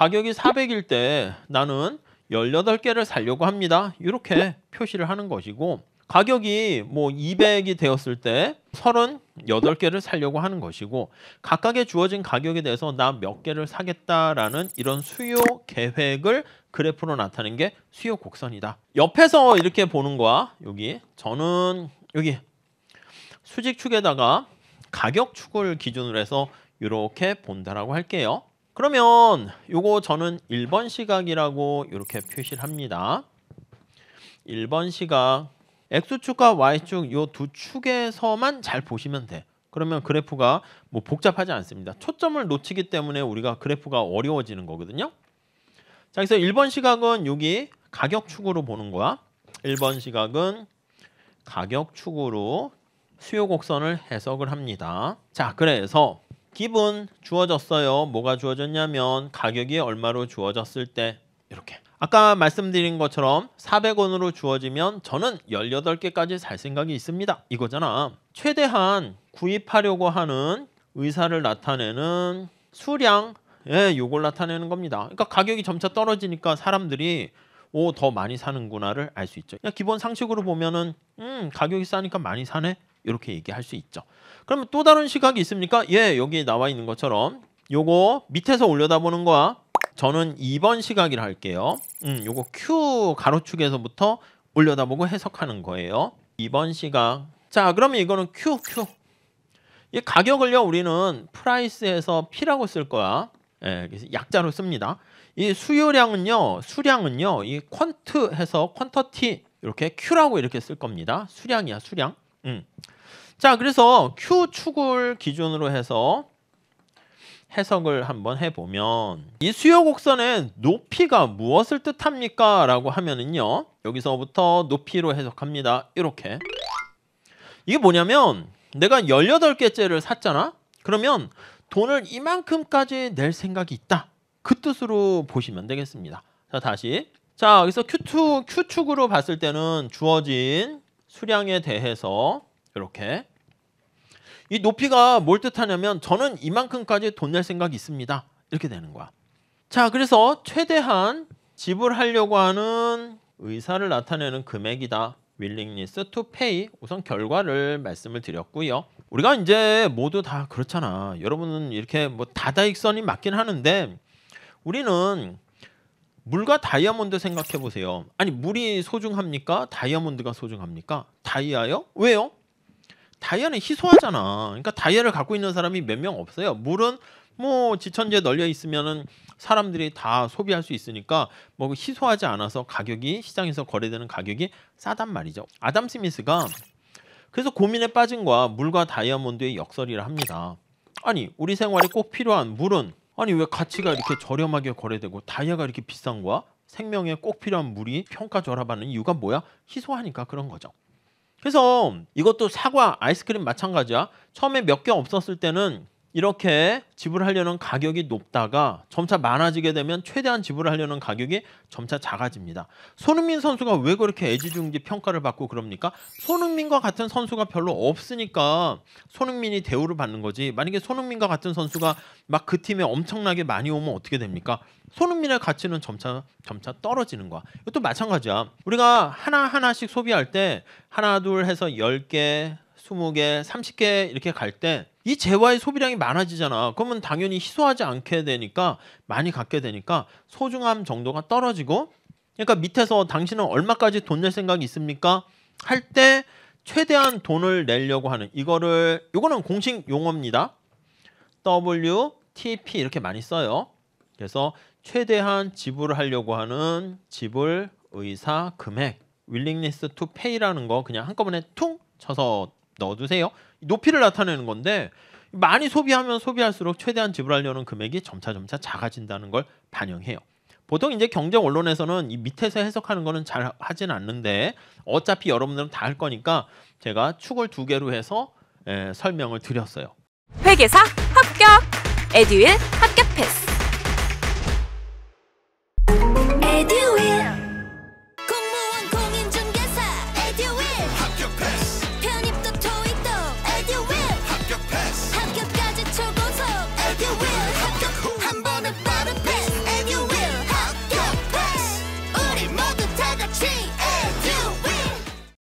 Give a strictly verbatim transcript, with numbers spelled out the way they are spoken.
가격이 사백일 때 나는 열여덟 개를 사려고 합니다. 이렇게 표시를 하는 것이고, 가격이 뭐 이백이 되었을 때 서른여덟 개를 사려고 하는 것이고, 각각의 주어진 가격에 대해서 나 몇 개를 사겠다라는 이런 수요 계획을 그래프로 나타낸 게 수요 곡선이다. 옆에서 이렇게 보는 거야. 여기 저는 여기 수직축에다가 가격축을 기준으로 해서 이렇게 본다라고 할게요. 그러면 요거 저는 일 번 시각이라고 이렇게 표시를 합니다. 일 번 시각 X축과 Y축 요 두 축에서만 잘 보시면 돼. 그러면 그래프가 뭐 복잡하지 않습니다. 초점을 놓치기 때문에 우리가 그래프가 어려워지는 거거든요. 자, 그래서 일 번 시각은 여기 가격축으로 보는 거야. 일 번 시각은 가격축으로 수요 곡선을 해석을 합니다. 자, 그래서 기분 주어졌어요. 뭐가 주어졌냐면 가격이 얼마로 주어졌을 때 이렇게. 아까 말씀드린 것처럼 사백 원으로 주어지면 저는 열여덟 개까지 살 생각이 있습니다. 이거잖아. 최대한 구입하려고 하는 의사를 나타내는 수량, 예, 요걸 나타내는 겁니다. 그러니까 가격이 점차 떨어지니까 사람들이 오, 더 많이 사는구나를 알 수 있죠. 그냥 기본 상식으로 보면은 음, 가격이 싸니까 많이 사네. 이렇게 얘기할 수 있죠. 그러면 또 다른 시각이 있습니까? 예, 여기 나와 있는 것처럼 요거 밑에서 올려다보는 거야. 저는 이 번 시각이라 할게요. 음, 요거 Q 가로축에서부터 올려다보고 해석하는 거예요. 이 번 시각. 자, 그러면 이거는 Q, Q. 이 가격을요, 우리는 프라이스에서 P라고 쓸 거야. 예, 그래서 약자로 씁니다. 이 수요량은요, 수량은요, 이 퀀트 해서 퀀터티 이렇게 Q라고 이렇게 쓸 겁니다. 수량이야, 수량. 음. 자, 그래서 Q축을 기준으로 해서 해석을 한번 해보면 이 수요 곡선의 높이가 무엇을 뜻합니까? 라고 하면은요, 여기서부터 높이로 해석합니다. 이렇게. 이게 뭐냐면 내가 열여덟 개째를 샀잖아? 그러면 돈을 이만큼까지 낼 생각이 있다. 그 뜻으로 보시면 되겠습니다. 자, 다시. 자, 여기서 Q2, Q축으로 봤을 때는 주어진 수량에 대해서 이렇게. 이 높이가 뭘 뜻하냐면 저는 이만큼까지 돈 낼 생각이 있습니다. 이렇게 되는 거야. 자, 그래서 최대한 지불하려고 하는 의사를 나타내는 금액이다. willingness to pay. 우선 결과를 말씀을 드렸고요. 우리가 이제 모두 다 그렇잖아. 여러분은 이렇게 뭐 다다익선이 맞긴 하는데 우리는 물과 다이아몬드 생각해 보세요. 아니, 물이 소중합니까? 다이아몬드가 소중합니까? 다이아요? 왜요? 다이아는 희소하잖아. 그러니까 다이아를 갖고 있는 사람이 몇 명 없어요. 물은 뭐 지천지에 널려 있으면은 사람들이 다 소비할 수 있으니까 뭐 희소하지 않아서 가격이 시장에서 거래되는 가격이 싸단 말이죠. 아담 스미스가 그래서 고민에 빠진 거야. 물과 다이아몬드의 역설이라 합니다. 아니, 우리 생활에 꼭 필요한 물은 아니 왜 가치가 이렇게 저렴하게 거래되고 다이아가 이렇게 비싼 거야? 생명에 꼭 필요한 물이 평가절하받는 이유가 뭐야? 희소하니까 그런 거죠. 그래서 이것도 사과, 아이스크림 마찬가지야. 처음에 몇 개 없었을 때는 이렇게 지불하려는 가격이 높다가 점차 많아지게 되면 최대한 지불하려는 가격이 점차 작아집니다. 손흥민 선수가 왜 그렇게 애지중지 평가를 받고 그럽니까? 손흥민과 같은 선수가 별로 없으니까 손흥민이 대우를 받는 거지. 만약에 손흥민과 같은 선수가 막 그 팀에 엄청나게 많이 오면 어떻게 됩니까? 손흥민의 가치는 점차 점차 떨어지는 거야. 이것도 마찬가지야. 우리가 하나하나씩 소비할 때 하나 둘 해서 열 개, 스무 개, 삼십 개 이렇게 갈 때 이 재화의 소비량이 많아지잖아. 그러면 당연히 희소하지 않게 되니까 많이 갖게 되니까 소중함 정도가 떨어지고, 그러니까 밑에서 당신은 얼마까지 돈 낼 생각이 있습니까? 할 때 최대한 돈을 내려고 하는 이거를, 이거는 공식 용어입니다. 더블유 티 피 이렇게 많이 써요. 그래서 최대한 지불을 하려고 하는 지불 의사 금액, willingness to pay라는 거 그냥 한꺼번에 퉁 쳐서 넣어두세요. 높이를 나타내는 건데 많이 소비하면 소비할수록 최대한 지불하려는 금액이 점차 점차 작아진다는 걸 반영해요. 보통 이제 경제 언론에서는 이 밑에서 해석하는 거는 잘 하진 않는데 어차피 여러분들은 다 할 거니까 제가 축을 두 개로 해서 에, 설명을 드렸어요. 회계사 합격! 에듀윌 합격 패스! 에듀윌 공무원 공인중개사 에듀윌 합격 패스. 편입도 토익도 에듀윌 합격 패스. 합격까지 초고속 에듀윌 합격 후 한 번에